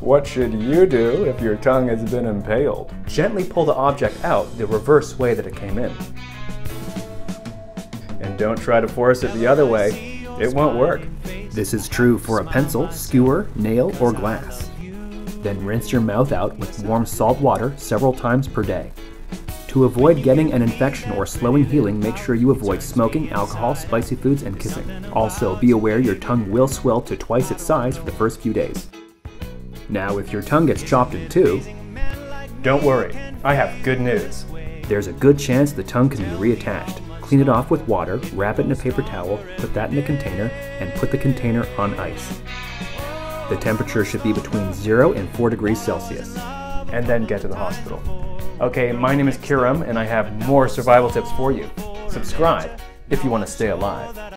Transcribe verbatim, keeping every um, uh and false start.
What should you do if your tongue has been impaled? Gently pull the object out the reverse way that it came in. And don't try to force it the other way. It won't work. This is true for a pencil, skewer, nail, or glass. Then rinse your mouth out with warm salt water several times per day. To avoid getting an infection or slowing healing, make sure you avoid smoking, alcohol, spicy foods, and kissing. Also, be aware your tongue will swell to twice its size for the first few days. Now, if your tongue gets chopped in two, don't worry, I have good news. There's a good chance the tongue can be reattached. Clean it off with water, wrap it in a paper towel, put that in a container, and put the container on ice. The temperature should be between zero and four degrees Celsius. And then get to the hospital. Okay, my name is Kiram, and I have more survival tips for you. Subscribe if you want to stay alive.